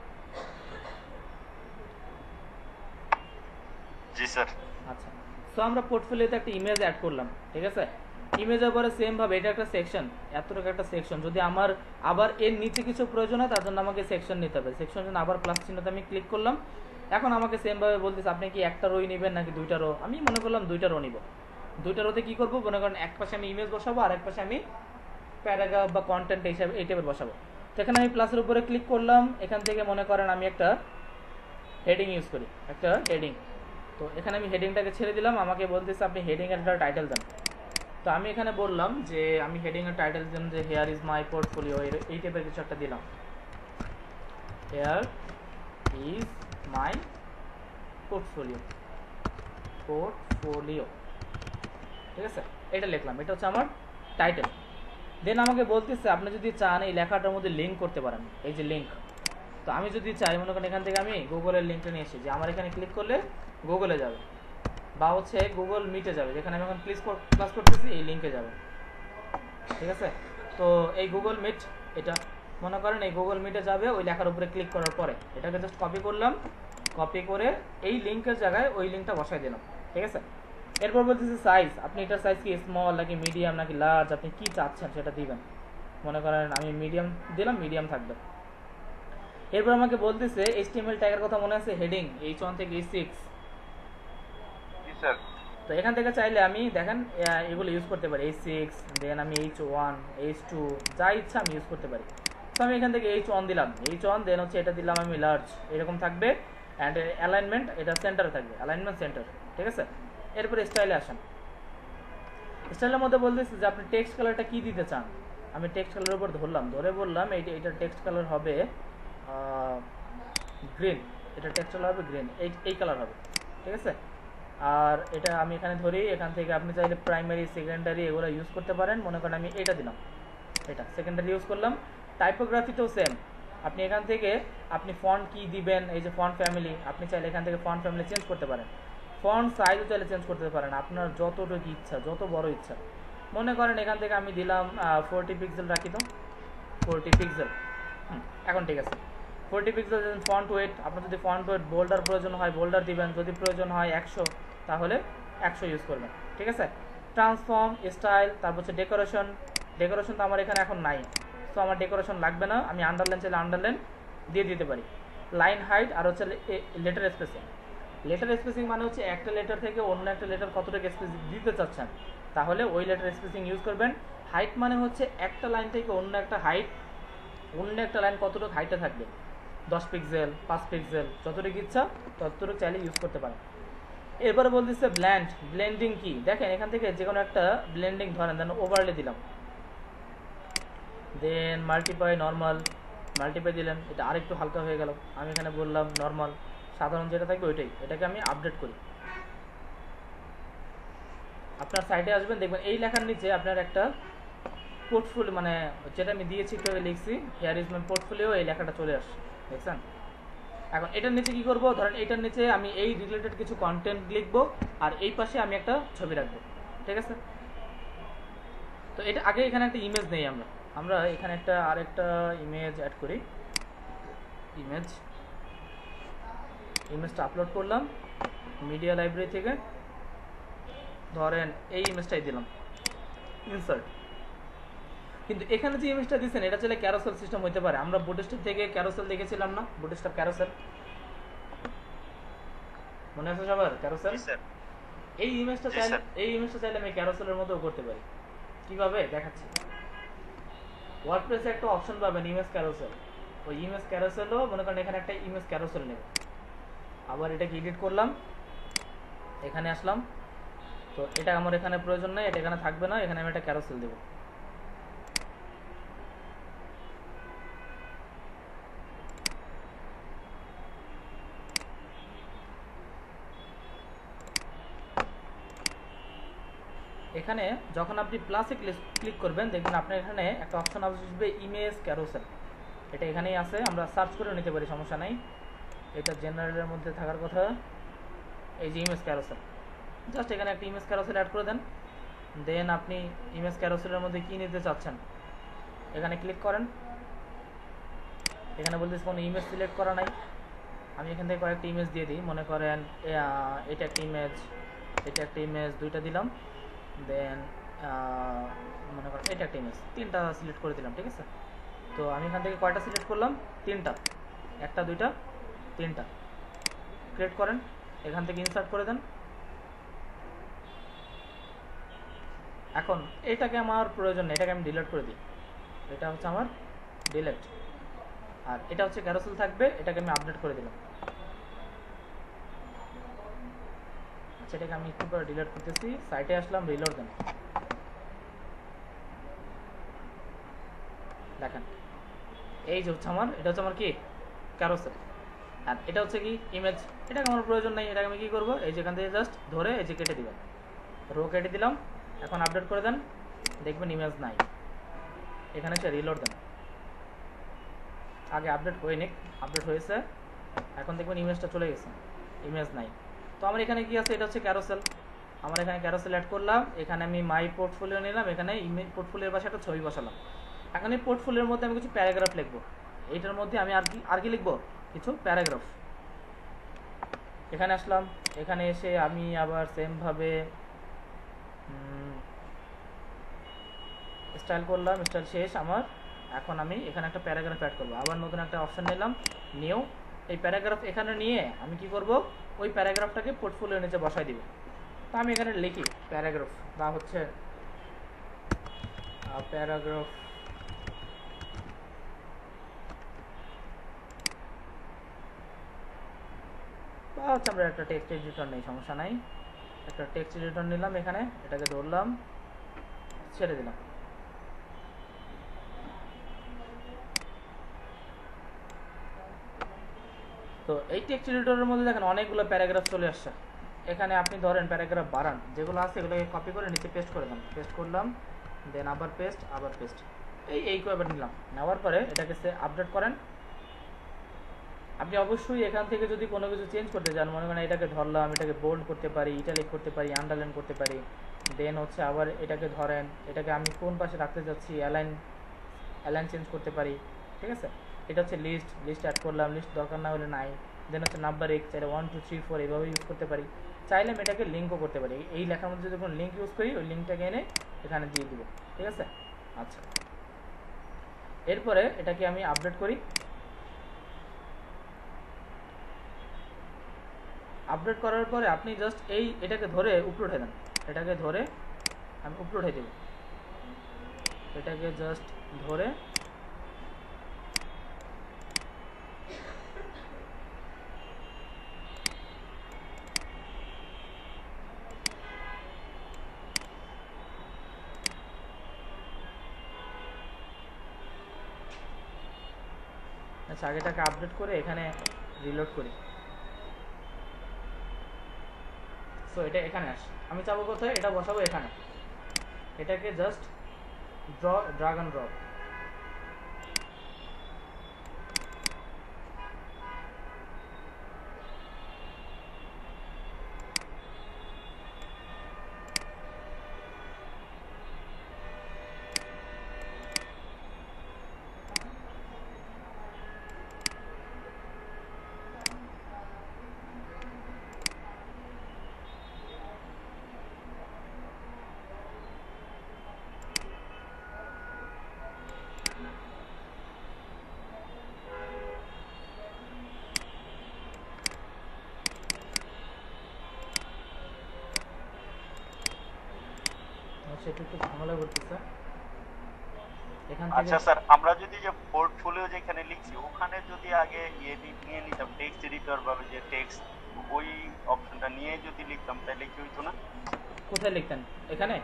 জি স্যার। আচ্ছা, সো আমরা পোর্টফোলিওতে একটা ইমেজ অ্যাড করলাম, ঠিক আছে। ইমেজের পরে সেম ভাবে এটা একটা সেকশন, এতটুকু একটা সেকশন। যদি আমার আবার এর নিচে কিছু প্রয়োজন হয় তার জন্য আমাকে সেকশন নিতে হবে। সেকশন জন্য আবার প্লাস চিহ্নতে আমি ক্লিক করলাম। এখন আমাকে সেম ভাবে বলতেছে আপনি কি একটা রোই নেবেন নাকি দুইটা রো। আমি মনে করলাম দুইটা রো নিব। দুইটা রোতে কি করবো, মনে করেন এক পাশে আমি ইমেজ বসাবো আর এক পাশে আমি প্যারাগ্রাফ বা কন্টেন্ট হিসাবে এই টাইপের বসাবো। তো এখানে আমি প্লাসের উপরে ক্লিক করলাম, এখান থেকে মনে করেন আমি একটা হেডিং ইউজ করি, একটা হেডিং। তো এখানে আমি হেডিংটাকে ছেড়ে দিলাম, আমাকে বলতেছে আপনি হেডিং এর একটা টাইটেল দেন। তো আমি এখানে বললাম যে আমি হেডিং এর টাইটেল দেন যে হেয়ার ইজ মাই পোর্টফোলিও, এই টাইপের কিছু একটা দিলাম, here is my portfolio, portfolio, ঠিক আছে। এটা লিখলাম, এটা হচ্ছে আমার টাইটেল। দেন আমাকে বলতেছে আপনি যদি চান এই লেখাটার মধ্যে লিঙ্ক করতে পারেন, এই যে লিঙ্ক। তো আমি যদি চাই, মনে করেন এখান থেকে আমি গুগলের লিঙ্কটা নিয়ে এসেছি, যে আমার এখানে ক্লিক করলে গুগলে যাবে, বা হচ্ছে গুগল মিটে যাবে, যেখানে আমি এখন ক্লিক ক্লাস করতেছি এই লিঙ্কে যাবে, ঠিক আছে। তো এই গুগল মিট, এটা মনে করেন এই গুগল মিটে যাবে ওই লেখার উপরে ক্লিক করার পরে। এটাকে জাস্ট কপি করলাম, কপি করে এই লিঙ্কের জায়গায় ওই লিঙ্কটা বসাই দিলাম, ঠিক আছে। এরপর বলতেছি সাইজ, আপনি এটার সাইজ কি স্মল নাকি মিডিয়াম নাকি লার্জ, আপনি কি চাচ্ছেন সেটা দিবেন। মনে করেন আমি মিডিয়াম দিলাম, মিডিয়াম থাকবে। এরপর আমাকে বলতেছে এইচটিএমএল ট্যাগের কথা মনে আছে, হেডিং এইচ ওয়ান থেকে এইচ সিক্স। তো এখান থেকে চাইলে আমি দেখেন এগুলো ইউজ করতে পারি, এইচ সিক্স, দেন আমি এইচ ওয়ান, এইচ টু, যা ইচ্ছা আমি ইউজ করতে পারি। তো আমি এখান থেকে এইচ ওয়ান দিলাম, এইচ ওয়ান, দেন হচ্ছে এটা দিলাম আমি লার্জ, এরকম থাকবে। অ্যান্ড অ্যালাইনমেন্ট এটা সেন্টারে থাকবে, অ্যালাইনমেন্ট সেন্টার, ঠিক আছে। এরপরে স্টাইলে আসেন। স্টাইলের মধ্যে বলতেছি যে আপনি টেক্সট কালারটা কি দিতে চান। আমি টেক্সট কালারের উপর ধরলাম, ধরে বললাম এইটা এটার টেক্সট কালার হবে গ্রিন, এটা টেক্সট কালার হবে গ্রিন, এই এই কালার হবে, ঠিক আছে। আর এটা আমি এখানে ধরি, এখান থেকে আপনি চাইলে প্রাইমারি সেকেন্ডারি এগুলো ইউজ করতে পারেন। মনে করেন আমি এটা দিলাম, এটা সেকেন্ডারি ইউজ করলাম। টাইপোগ্রাফিতেও সেম, আপনি এখান থেকে আপনি ফন্ট কি দিবেন, এই যে ফন্ট ফ্যামিলি, আপনি চাইলে এখান থেকে ফন্ট ফ্যামিলি চেঞ্জ করতে পারেন, ফন্ট সাইজও চাইলে চেঞ্জ করতে পারেন আপনার যতটুকু ইচ্ছা, যত বড় ইচ্ছা। মনে করেন এখান থেকে আমি দিলাম ফোরটি পিক্সেল রাখি, তো ফোরটি পিক্সেল। এখন ঠিক আছে, ফোরটি পিক্সেল ফন্ট ওয়েট, আপনার যদি ফন্ট ওয়েট বোল্ডার প্রয়োজন হয় বোল্ডার দিবেন, যদি প্রয়োজন হয় একশো তাহলে একশো ইউজ করবেন, ঠিক আছে। ট্রান্সফর্ম, স্টাইল, তারপর হচ্ছে ডেকোরেশন। ডেকোরেশন তো আমার এখানে এখন নাই, তো আমার ডেকোরেশন লাগবে না, আমি আন্ডারলাইন চাইলে আন্ডারলাইন দিয়ে দিতে পারি। লাইন হাইট আর হচ্ছে লেটার স্পেসিং। লেটার স্পেসিং মানে হচ্ছে একটা লেটার থেকে অন্য একটা লেটার কতটুকু স্পেস দিতে চাচ্ছেন, তাহলে ওই লেটার স্পেসিং ইউজ করবেন। হাইট মানে হচ্ছে একটা লাইন থেকে অন্য একটা হাইট, অন্য একটা লাইন কতটুকু হাইটে থাকবে, দশ পিক্সেল, পাঁচ পিক্সেল, যতটুকু ইচ্ছা ততটুকু চাইলে ইউজ করতে পারেন। এরপরে বলতেছে ব্ল্যান্ড। ব্লেন্ডিং কি দেখেন, এখান থেকে যে কোনো একটা ব্লেন্ডিং ধরেন, দেন ওভারলে দিলাম, দেন মাল্টিপ্লাই, নর্মাল, মাল্টিপ্লাই দিলেন, এটা আরেকটু হালকা হয়ে গেল। আমি এখানে বললাম নর্মাল, সাধারণ যেটা থাকবে ওইটাই, এটাকে আমি আপডেট করি। আপনার সাইটে আসবেন, দেখবেন এই লেখার নিচে আপনার একটা পোর্টফোলিও, মানে যেটা আমি দিয়েছি একটু আগে লিখছি হেয়ার ইজ মাই পোর্টফোলিও, এই লেখাটা চলে আসছে, দেখছেন। এখন এটার নিচে কি করব, ধরেন এইটার নিচে আমি এই রিলেটেড কিছু কন্টেন্ট লিখবো, আর এই পাশে আমি একটা ছবি রাখবো, ঠিক আছে। তো এটা আগে এখানে একটা ইমেজ নেই, আমরা আমরা এখানে একটা আরেকটা ইমেজ অ্যাড করি। ইমেজ ইমেজটা আপলোড করলাম মিডিয়া লাইব্রেরি থেকে, ধরেন এই ইমেজটাই দিলাম, ইনসার্ট। কিন্তু এখানে যে ইমেজটা দিচ্ছেন এটা চাইলে ক্যারোসেল সিস্টেম হতে পারে। আমরা বুটস্ট্র্যাপ থেকে ক্যারোসেল দেখেছিলাম না, বুটস্ট্র্যাপ ক্যারোসেল মনে আছে সবার? ক্যারোসেল, এই ইমেজটা চাইলে এই ইমেজটা চাইলে আমি ক্যারোসেলের মধ্যেও করতে পারি। কিভাবে দেখাচ্ছি, ওয়ার্ডপ্রেসে একটা অপশন পাবেন ইমেজ ক্যারোসেল, ওই ইমেজ ক্যারোসেলও মনে করেন এখানে একটা ইমেজ ক্যারোসেল নেব। আবার এটাকে এডিট করলাম, এখানে আসলাম, তো এটা আমার এখানে প্রয়োজন নেই, এটা এখানে থাকবে না, এখানে আমি একটা ক্যারোসেল দেব। এখানে যখন আপনি প্লাসে ক্লিক করবেন, দেখবেন আপনার এখানে একটা অপশন আসবে ইমেজ ক্যারোসেল, এটা এখানেই আছে, আমরা সার্চ করে নিতে পারি, সমস্যা নাই। এটা জেনারেলের মধ্যে থাকার কথা, এই যে ইমেজ ক্যারোসেল, জাস্ট এখানে একটা ইমেজ ক্যারোসেল অ্যাড করে দেন। দেন আপনি ইমেজ ক্যারোসেলের মধ্যে কী নিতে চাচ্ছেন এখানে ক্লিক করেন। এখানে বলতেছি কোনো ইমেজ সিলেক্ট করা নাই, আমি এখান থেকে কয়েকটা ইমেজ দিয়ে দিই। মনে করেন এটা একটা ইমেজ, এটা একটা ইমেজ, দুইটা দিলাম। দেন মনে করেন এটা একটা ইমেজ, তিনটা সিলেক্ট করে দিলাম, ঠিক আছে। তো আমি এখান থেকে কয়টা সিলেক্ট করলাম, তিনটা, একটা দুইটা তিনটা। ক্রিয়েট করেন, এখান থেকে ইনসার্ট করে দেন। এখন এটাকে আমার প্রয়োজন নেই, এটাকে আমি ডিলিট করে দিই, এটা হচ্ছে আমার ডিলিট। আর এটা হচ্ছে ক্যারোসেল থাকবে, এটাকে আমি আপডেট করে দিলাম। আচ্ছা, এটাকে আমি একটু পরে ডিলিট করতেছি, সাইটে আসলাম, রিলোড দেন, দেখেন এই যে হচ্ছে আমার, এটা হচ্ছে আমার কি ক্যারোসেল। আর এটা হচ্ছে কি ইমেজ, এটাকে আমার প্রয়োজন নেই, এটাকে আমি কি করবো, এই যে এখান থেকে জাস্ট ধরে এই যে কেটে দিবেন, রো কেটে দিলাম। এখন আপডেট করে দেন, দেখবেন ইমেজ নাই, এখানে সে রিলোড দেন। আগে আপডেট হয়ে নিক, আপডেট হয়েছে, এখন দেখবেন ইমেজটা চলে গেছে, ইমেজ নাই। তো আমার এখানে কি আছে, এটা হচ্ছে ক্যারোসেল, আমার এখানে ক্যারোসেল অ্যাড করলাম, এখানে আমি মাই পোর্টফোলিও নিলাম, এখানে ইমেজ পোর্টফোলিওর পাশে একটা ছবি বসালাম। এখন এই পোর্টফোলিওর মধ্যে আমি কিছু প্যারাগ্রাফ লিখবো, এইটার মধ্যে আমি আর কি আর কি লিখবো, কিছু প্যারাগ্রাফ। এখানে আসলাম, এখানে এসে আমি আবার সেমভাবে স্টাইল করলাম, স্টাইল শেষ আমার। এখন আমি এখানে একটা প্যারাগ্রাফ অ্যাড করবো, আবার নতুন একটা অপশন নিলাম, নিউ। এই প্যারাগ্রাফ এখানে নিয়ে আমি কি করব, ওই প্যারাগ্রাফটাকে পোর্টফোলিওর নিচে বসাই দিব। তো আমি এখানে লিখি প্যারাগ্রাফ, বা হচ্ছে প্যারাগ্রাফ, বা হচ্ছে আমরা একটা টেক্সট এডিটর নেই, সমস্যা নাই, একটা টেক্সট এডিটর নিলাম, এখানে এটাকে ধরলাম, ছেড়ে দিলাম। তো এই টেক্সট এডিটরের মধ্যে দেখেন অনেকগুলো প্যারাগ্রাফ চলে আসছে। এখানে আপনি ধরেন প্যারাগ্রাফ বাড়ান, যেগুলো আছে এগুলোকে কপি করে নিচে পেস্ট করে দেন, পেস্ট করলাম, দেন আবার পেস্ট, আবার পেস্ট, এই এই কয়েকবার নিলাম, নেওয়ার পরে এটাকে সে আপডেট করেন। আপনি অবশ্যই এখান থেকে যদি কোনো কিছু চেঞ্জ করতে চান, মনে করেন এটাকে ধরলাম, এটাকে বোল্ড করতে পারি, ইটালিক করতে পারি, আন্ডারলাইন করতে পারি। দেন হচ্ছে আবার এটাকে ধরেন, এটাকে আমি কোন পাশে রাখতে চাচ্ছি, অ্যালাইন অ্যালাইন চেঞ্জ করতে পারি, ঠিক আছে। এটা হচ্ছে লিস্ট, লিস্ট অ্যাড করলাম, লিস্ট দরকার না হলে নাই। দেন হচ্ছে নাম্বার এক্স, এটা ওয়ান টু থ্রি ফোর এইভাবে ইউজ করতে পারি। চাইলে আমি এটাকে লিঙ্কও করতে পারি, এই লেখার মধ্যে যদি কোনো লিঙ্ক ইউজ করি ওই লিঙ্কটাকে এনে এখানে দিয়ে দিব, ঠিক আছে। আচ্ছা, এরপরে এটাকে আমি আপডেট করি। আপডেট করার পরে আপনি জাস্ট এই এটাকে ধরে উপরে উঠে দেন, এটাকে ধরে আমি উপরে উঠে দেব, এটাকে জাস্ট ধরে আচ্ছা আগেটাকে আপডেট করে এখানে রিলোড করি। সো এটা এখানে আসে, আমি চাবো কোথায়, এটা বসাবো এখানে। এটাকে জাস্ট ড্র ড্রাগ অ্যান্ড ড্রপ, সেটা একটু ঝামেলা করতেছে এখান থেকে। আচ্ছা স্যার, আমরা যদি যে পোর্টফোলিও যেখানে লিখছি ওখানে যদি আগে ইয়ে দি- নিয়ে নিতাম টেক্সট এডিটর বা যে টেক্সট, ওই অপশনটা নিয়ে যদি লিখতাম তাহলে কি হইতো না? কোথায় লিখতেন? এখানে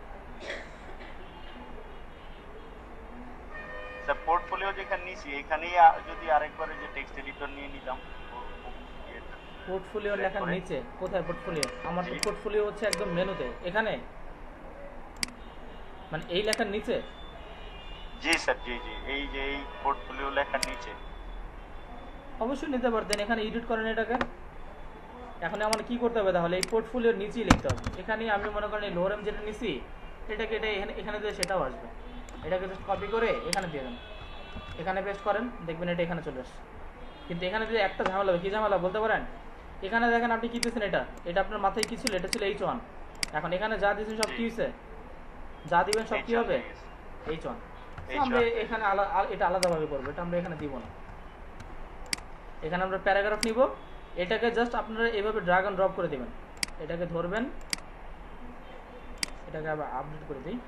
স্যার পোর্টফোলিও যেখানে নিছি এখানেই আ- যদি আরেকবার যে টেক্সট এডিটর নিয়ে নিতাম ও- ও- ইয়েটা। পোর্টফোলিও Select লেখার করে। নিচে কোথায় পোর্টফোলিও? আমার তো জি। পোর্টফোলিও হচ্ছে একদম মেনুতে, এখানে মানে এই লেখার নিচে। জি স্যার, জি জি, এই যে এই পোর্টফোলিও লেখার নিচে। অবশ্যই নিতে পারতেন, এখানে এডিট করেন এটাকে। এখন আমার কি করতে হবে তাহলে? এই পোর্টফোলিওর নিচেই লিখতে হবে। এখানে আমি মনে করেন এই লোরেম যেটা নিছি এটাকে এটা এখানে এখানে দিয়ে সেটাও আসবে। এটাকে জাস্ট কপি করে এখানে দিয়ে দেন, এখানে পেস্ট করেন, দেখবেন এটা এখানে চলে আসছে। কিন্তু এখানে যদি একটা ঝামেলা হবে, কি ঝামেলা বলতে পারেন? এখানে দেখেন আপনি কি দিয়েছেন, এটা এটা আপনার মাথায় কি ছিল? এটা ছিল এইচ ওয়ান। এখন এখানে যা দিয়েছেন সব কি হয়েছে? যা দিবেন সব কি হবে? H one. আমরা এখানে আলা- আ- এটা আলাদাভাবে করবো, এটা আমরা এখানে দিব না। এখানে আমরা প্যারাগ্রাফ নিব, এটাকে জাস্ট আপনারা এইভাবে ড্রাগ অ্যান্ড ড্রপ করে দিবেন। এটাকে ধরবেন, এটাকে আবার আপডেট করে দিই।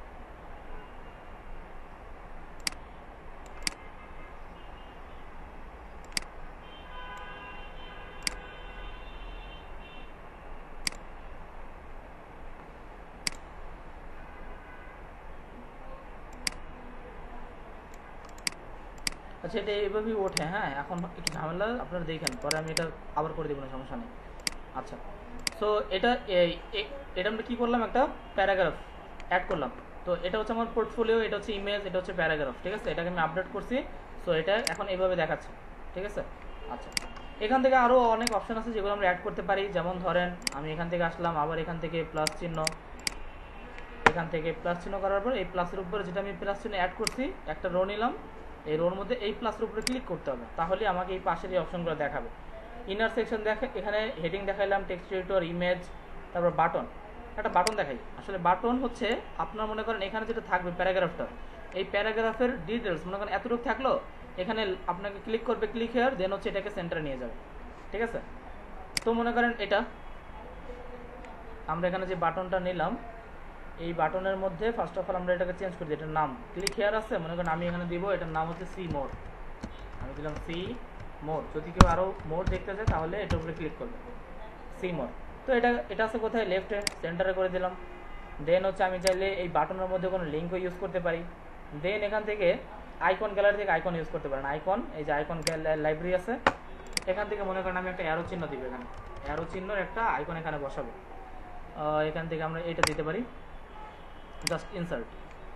আচ্ছা, এটা এইভাবেই ওঠে। হ্যাঁ, এখন একটু ঝামেলা, আপনারা দেখেন, পরে আমি এটা আবার করে দেবো না, সমস্যা নেই। আচ্ছা, সো এটা এই- এ- এটা আমরা কী করলাম, একটা প্যারাগ্রাফ অ্যাড করলাম। তো এটা হচ্ছে আমার পোর্টফোলিও, এটা হচ্ছে ইমেজ, এটা হচ্ছে প্যারাগ্রাফ, ঠিক আছে। এটাকে আমি আপডেট করছি, সো এটা এখন এইভাবে দেখাচ্ছে, ঠিক আছে। আচ্ছা, এখান থেকে আরও অনেক অপশন আছে যেগুলো আমরা অ্যাড করতে পারি। যেমন ধরেন আমি এখান থেকে আসলাম, আবার এখান থেকে প্লাস চিহ্ন, এখান থেকে প্লাস চিহ্ন করার পর এই প্লাসের উপরে যেটা আমি প্লাস চিহ্ন অ্যাড করছি একটা রো নিলাম, এই রোর মধ্যে এই প্লাসের উপরে ক্লিক করতে হবে, তাহলে আমাকে এই পাশের এই অপশনগুলো দেখাবে। ইনার সেকশন দেখে, এখানে হেডিং দেখাইলাম, টেক্সট এডিটর, ইমেজ, তারপর বাটন। একটা বাটন দেখাই, আসলে বাটন হচ্ছে আপনার মনে করেন এখানে যেটা থাকবে প্যারাগ্রাফটা, এই প্যারাগ্রাফের ডিটেলস মনে করেন এতটুকু থাকলো, এখানে আপনাকে ক্লিক করবে, ক্লিক হেয়ার, দেন হচ্ছে এটাকে সেন্টারে নিয়ে যাবে, ঠিক আছে। তো মনে করেন এটা আমরা এখানে যে বাটনটা নিলাম, এই বাটনের মধ্যে ফার্স্ট অফ অল আমরা এটাকে চেঞ্জ করে দিই। এটার নাম ক্লিক হেয়ার আছে, মনে করেন আমি এখানে দিব, এটার নাম হচ্ছে সি মোড। আমি দিলাম সি মোড। যদি কেউ আরও মোড দেখতে চায় তাহলে এটার উপরে ক্লিক করবে, সি মোড। তো এটা এটা আছে কোথায়? লেফটে সেন্টারে করে দিলাম। দেন হচ্ছে আমি চাইলে এই বাটনের মধ্যে কোনো লিঙ্কও ইউজ করতে পারি। দেন এখান থেকে আইকন গ্যালারি থেকে আইকন ইউজ করতে পারেন। আইকন, এই যে আইকন লাইব্রেরি আছে, এখান থেকে মনে করেন আমি একটা অ্যারো চিহ্ন দিব, এখানে অ্যারো চিহ্নর একটা আইকন এখানে বসাবো। এখান থেকে আমরা এটা দিতে পারি, জাস্ট ইনসার্ট।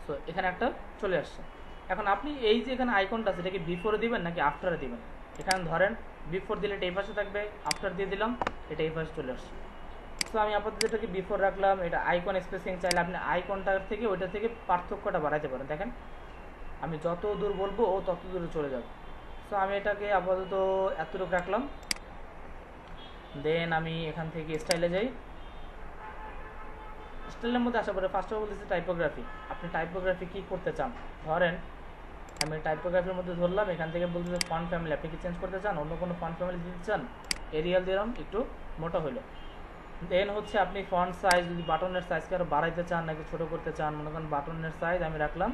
সো এখানে একটা চলে আসছে। এখন আপনি এই যে এখানে আইকনটা আছে এটা কি বিফোরে দিবেন নাকি আফটারে দিবেন? এখানে ধরেন বিফোর দিলে এটা এই পাশে থাকবে, আফটার দিয়ে দিলাম এটা এই পাশে চলে আসছে। সো আমি আপাতত এটাকে বিফোর রাখলাম। এটা আইকন স্পেসিং চাইলে আপনি আইকনটার থেকে ওইটা থেকে পার্থক্যটা বাড়াইতে পারেন। দেখেন আমি যত দূর বলবো ও তত দূরে চলে যাবে। সো আমি এটাকে আপাতত এতটুকু রাখলাম। দেন আমি এখান থেকে স্টাইলে যাই। স্টাইলের মধ্যে আসার পরে ফার্স্ট অফ অল বলতেছে টাইপোগ্রাফি। আপনি টাইপোগ্রাফি কী করতে চান? ধরেন আমি টাইপোগ্রাফির মধ্যে ধরলাম, এখান থেকে বলতেছে ফন্ট ফ্যামিলি। আপনি কি চেঞ্জ করতে চান? অন্য কোনো ফন্ট ফ্যামিলি দিতে চান? এরিয়াল দিলাম, একটু মোটা হলো। দেন হচ্ছে আপনি ফন্ট সাইজ, যদি বাটনের সাইজকে আরও বাড়াইতে চান নাকি ছোটো করতে চান, মনে করেন বাটনের সাইজ আমি রাখলাম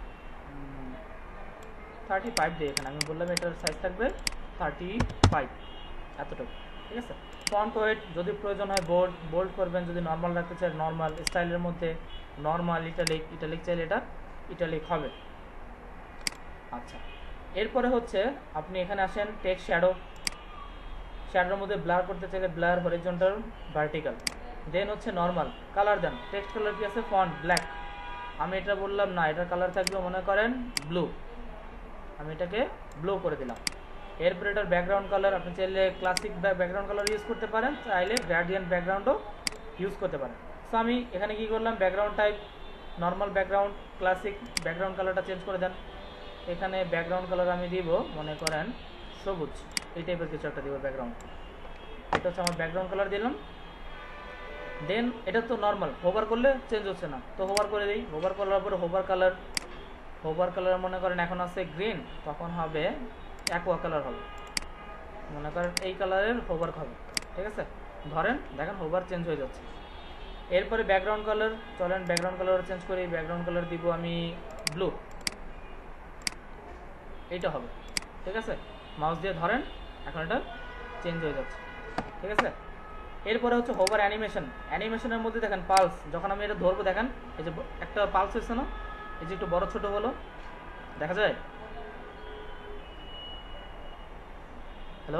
থার্টি ফাইভ দিয়ে। এখানে আমি বললাম এটার সাইজ থাকবে থার্টি ফাইভ, এতটুকু, ঠিক আছে। ফন্ট ওয়েট যদি প্রয়োজন হয় বোল্ড বোল্ড করবেন, যদি নর্মাল রাখতে চান নর্মাল, স্টাইলের মধ্যে নর্মাল, ইটালিক ইটালিক চাইলে এটা ইটালিক হবে। আচ্ছা, এরপরে হচ্ছে আপনি এখানে আসেন টেক্সট শ্যাডো। শ্যাডোর মধ্যে ব্লার করতে চাইলে ব্লার, হরিজন্টাল, ভার্টিক্যাল। দেন হচ্ছে নর্মাল কালার দেন। টেক্সট কালার কি আছে? Font black. আমি এটা বললাম না, এটার কালার থাকবে মনে করেন ব্লু, আমি এটাকে ব্লু করে দিলাম। এরপরে এটার ব্যাকগ্রাউন্ড কালার আপনি চাইলে ক্লাসিক ব্যাকগ্রাউন্ড কালার ইউজ করতে পারেন, চাইলে গ্রেডিয়েন্ট ব্যাকগ্রাউন্ডও ইউজ করতে পারেন। সো আমি এখানে কি করলাম, background type normal background, classic background কালারটা চেঞ্জ করে দেন। এখানে ব্যাকগ্রাউন্ড কালার আমি দিব মনে করেন সবুজ, এই টাইপের কিছু একটা দিব ব্যাকগ্রাউন্ড। এটা হচ্ছে আমার ব্যাকগ্রাউন্ড কালার দিলাম। দেন এটা তো নর্মাল, হোভার করলে চেঞ্জ হচ্ছে না, তো হোভার করে দিই। হোভার করার পরে হোভার কালার, হোভার কালার মনে করেন এখন আছে গ্রিন, তখন হবে অ্যাকোয়া কালার হবে, মনে করেন এই কালারের হোভার হবে, ঠিক আছে। ধরেন দেখেন হোভার চেঞ্জ হয়ে যাচ্ছে। এরপরে ব্যাকগ্রাউন্ড কালার, চলেন ব্যাকগ্রাউন্ড কালার চেঞ্জ করি। ব্যাকগ্রাউন্ড কালার দিব আমি ব্লু, এইটা হবে, ঠিক আছে। মাউস দিয়ে ধরেন, এখন এটা চেঞ্জ হয়ে যাচ্ছে, ঠিক আছে। এরপরে হচ্ছে হোভার অ্যানিমেশন। অ্যানিমেশনের মধ্যে দেখেন পালস, যখন আমি এটা ধরবো দেখেন এই যে একটা পালস হচ্ছে না, এই যে একটু বড় ছোট হলো, দেখা যায়? হ্যালো,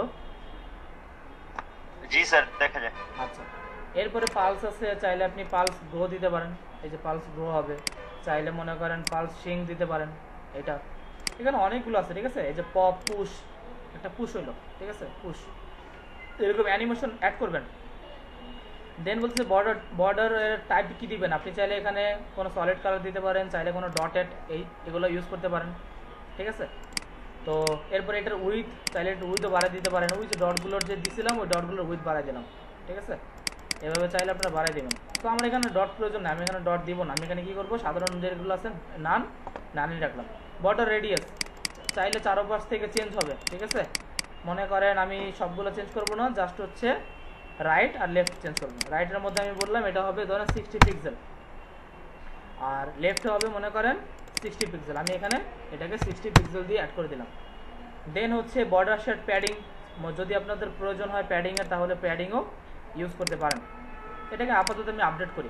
জি স্যার, দেখা যায়। আচ্ছা, এরপরে পালস আছে, চাইলে আপনি পালস গ্রো দিতে পারেন, এই যে পালস গ্রো হবে। চাইলে মনে করেন পালস শিং দিতে পারেন, এটা এখানে অনেকগুলো আছে, ঠিক আছে। এই যে পপ, পুশ, একটা পুশ হইলো, ঠিক আছে, পুশ, এরকম অ্যানিমেশন অ্যাড করবেন। দেন বলছে বর্ডার, বর্ডার টাইপ কি দিবেন? আপনি চাইলে এখানে কোনো সলিড কালার দিতে পারেন, চাইলে কোনো ডটেড, এই এগুলো ইউজ করতে পারেন, ঠিক আছে। তো এরপরে এটার উইথ, চাইলে একটু উইথও বাড়াই দিতে পারেন। ওই যে ডটগুলোর যে দিছিলাম ওই ডটগুলোর উইথ বাড়াই দিলাম, ঠিক আছে। এভাবে চাইলে আপনারা বাড়াই দেবেন। তো আমার এখানে ডট প্রয়োজন না, আমি এখানে ডট দিব না। আমি এখানে কী করবো, সাধারণ যেগুলো আছে নান, নানই রাখলাম। বর্ডার রেডিয়াস চাইলে চারোপাশ থেকে চেঞ্জ হবে, ঠিক আছে। মনে করেন আমি সবগুলো চেঞ্জ করবো না, জাস্ট হচ্ছে রাইট আর লেফট চেঞ্জ করবো। রাইটের মধ্যে আমি বললাম এটা হবে ধরেন সিক্সটি পিক্সেল, আর লেফটে হবে মনে করেন সিক্সটি পিক্সেল। আমি এখানে এটাকে সিক্সটি পিক্সেল দিয়ে অ্যাড করে দিলাম। দেন হচ্ছে বর্ডার শেড প্যাডিং, যদি আপনাদের প্রয়োজন হয় প্যাডিংয়ের তাহলে প্যাডিংও ইউজ করতে পারেন। এটাকে আপাতত আমি আপডেট করি।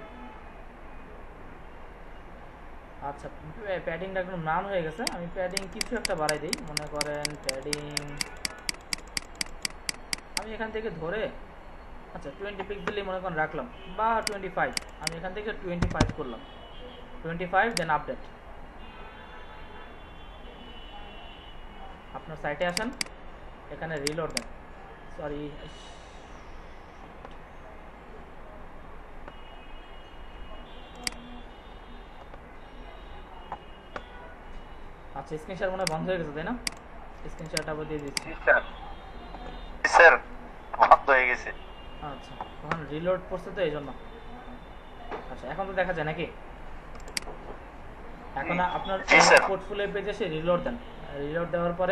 আচ্ছা, প্যাডিংটা একদম নান হয়ে গেছে, আমি প্যাডিং কিছু একটা বাড়াই দিই। মনে করেন প্যাডিং আমি এখান থেকে ধরে, আচ্ছা টোয়েন্টি পিক্সেলই মনে করেন রাখলাম, বা টোয়েন্টি ফাইভ, আমি এখান থেকে টোয়েন্টি ফাইভ করলাম, টোয়েন্টি ফাইভ দেন আপডেট। আপনার সাইটে আসেন, এখানে রিলোড দেন, সরি আচ্ছা স্ক্রিন শেয়ার মনে হয় বন্ধ হয়ে গেছে, তাই না? স্ক্রিন শেয়ারটা আবার দিয়ে দিচ্ছি। স্যার স্যার বন্ধ হয়ে গেছে। আচ্ছা, তখন রিলোড করছে তো এই জন্য। আচ্ছা, এখন তো দেখা যায় নাকি? এখন আপনার পোর্টফোলিও পেজে এসে রিলোড দেন। রিলোড দেওয়ার পরে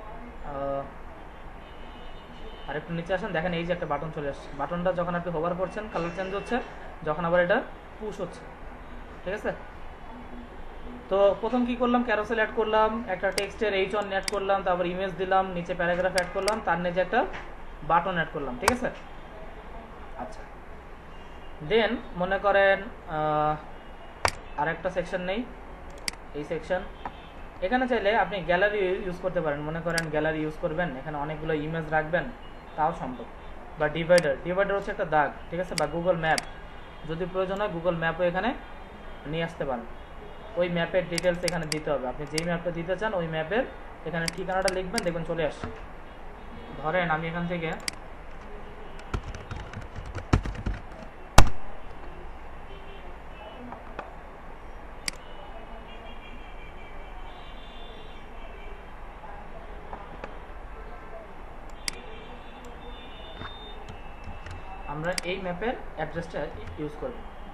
আর একটু নিচে আসেন, দেখেন এই যে একটা বাটন চলে আসছে। বাটনটা যখন আপনি হোভার করছেন কালার চেঞ্জ হচ্ছে, যখন আবার এটা পুশ হচ্ছে, ঠিক আছে। তো প্রথম কি করলাম, ক্যারোসেল অ্যাড করলাম, একটা টেক্সটের এইচ অন অ্যাড করলাম, তারপর ইমেজ দিলাম, নিচে প্যারাগ্রাফ অ্যাড করলাম, তার নিচে একটা বাটন অ্যাড করলাম, ঠিক আছে। আচ্ছা, দেন মনে করেন আর একটা সেকশন নেই, এই সেকশন। এখানে চাইলে আপনি গ্যালারি ইউজ করতে পারেন, মনে করেন গ্যালারি ইউজ করবেন, এখানে অনেকগুলো ইমেজ রাখবেন, তাও সম্ভব। বা ডিভাইডার, ডিভাইডার হচ্ছে একটা দাগ, ঠিক আছে। বা গুগল ম্যাপ, যদি প্রয়োজন হয় গুগল ম্যাপও এখানে নিয়ে আসতে পারেন। ওই ম্যাপের ডিটেলস এখানে দিতে হবে। আপনি যেই ম্যাপটা দিতে চান ওই ম্যাপের এখানে ঠিকানাটা লিখবেন, দেখবেন চলে আসছে। ধরেন আমি এখান থেকে আমরা এই ম্যাপের অ্যাড্রেসটা ইউজ করব।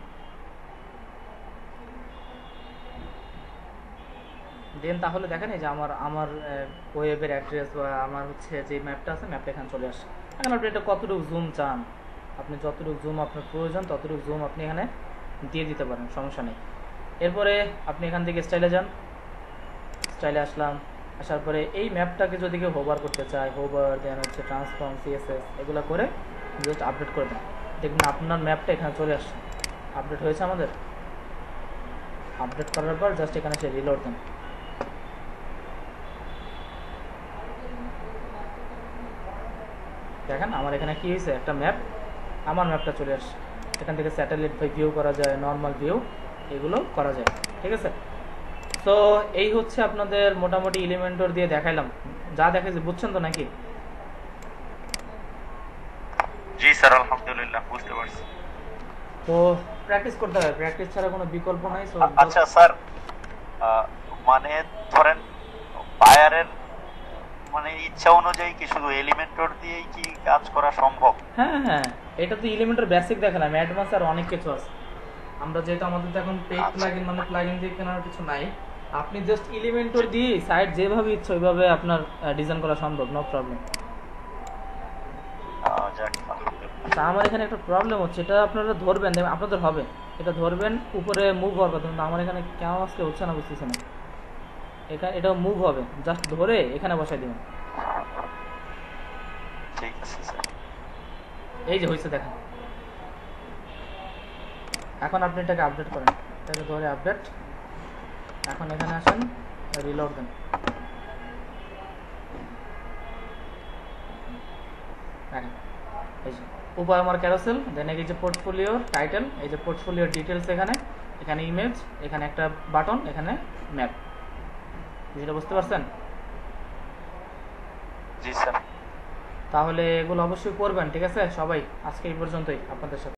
দেন তাহলে দেখেন এই যে আমার আমার ওয়েবের অ্যাড্রেস বা আমার হচ্ছে যে ম্যাপটা আছে ম্যাপটা এখানে চলে আসে। এখন আপনি এটা কতটুকু জুম চান, আপনি যতটুকু জুম আপনার প্রয়োজন ততটুকু জুম আপনি এখানে দিয়ে দিতে পারেন, সমস্যা নেই। এরপরে আপনি এখান থেকে স্টাইলে যান, স্টাইলে আসলাম, আসার পরে এই ম্যাপটাকে যদি কেউ হোভার করতে চায়, হোভার দেন হচ্ছে ট্রান্সফর্ম সিএসএস এগুলো করে জাস্ট আপডেট করে দেন, দেখবেন আপনার ম্যাপটা এখানে চলে আসছে। আপডেট হয়েছে আমাদের। আপডেট করার পর জাস্ট এখানে সে রিলোড দেন। দেখেন আমার এখানে কি হয়েছে, একটা ম্যাপ, আমার ম্যাপটা চলে আসছে। এখান থেকে স্যাটেলাইট ভিউ করা যায়, নর্মাল ভিউ এগুলো করা যায়, ঠিক আছে। তো এই হচ্ছে আপনাদের মোটামুটি এলিমেন্টর দিয়ে দেখাইলাম, যা দেখাইছে বুঝছেন তো নাকি? জি স্যার, আলহামদুলিল্লাহ বুঝতে পারছি। তো প্র্যাকটিস করতে হবে, প্র্যাকটিস ছাড়া কোনো বিকল্প নাই। সো আচ্ছা স্যার, মানে ধরেন বায়ারের মানে ইচ্ছা অনুযায়ী কি শুধু এলিমেন্টর দিয়েই কি কাজ করা সম্ভব? হ্যাঁ হ্যাঁ, এটা তো এলিমেন্টর বেসিক দেখালাম, অ্যাডভান্স আর অনেক কিছু আছে। আমরা যেহেতু আমাদের তো এখন পেইড প্লাগইন মানে প্লাগইন দিয়ে কেনার কিছু নাই, আপনি জাস্ট এলিমেন্টর দিয়ে সাইট যেভাবে ইচ্ছা ওইভাবে আপনার ডিজাইন করা সম্ভব, নো প্রবলেম। তা আমার এখানে একটা প্রবলেম হচ্ছে, এটা আপনারা ধরবেন, আপনাদের হবে, এটা ধরবেন উপরে মুভ হওয়ার কথা, কিন্তু আমার এখানে কেমন আজকে হচ্ছে না, বুঝতেছি না। এখানে এটা মুভ হবে, জাস্ট ধরে এখানে বসাই দিবেন। ঠিক আছে স্যার। এই যে হয়েছে দেখেন। এখন আপনি এটাকে আপডেট করেন, এটাকে ধরে আপডেট। এখন এখানে আসেন, রিলোড দেন। দেখেন এই যে উপরে আমার ক্যারোসেল, দেন এই যে পোর্টফোলিও টাইটেল, এই যে পোর্টফোলিও ডিটেলস, এখানে এখানে ইমেজ, এখানে একটা বাটন, এখানে ম্যাপ। যেটা বুঝতে পারছেন? জি স্যার। তাহলে এগুলো অবশ্যই করবেন, ঠিক আছে সবাই। আজকে এই পর্যন্তই আপনাদের সাথে।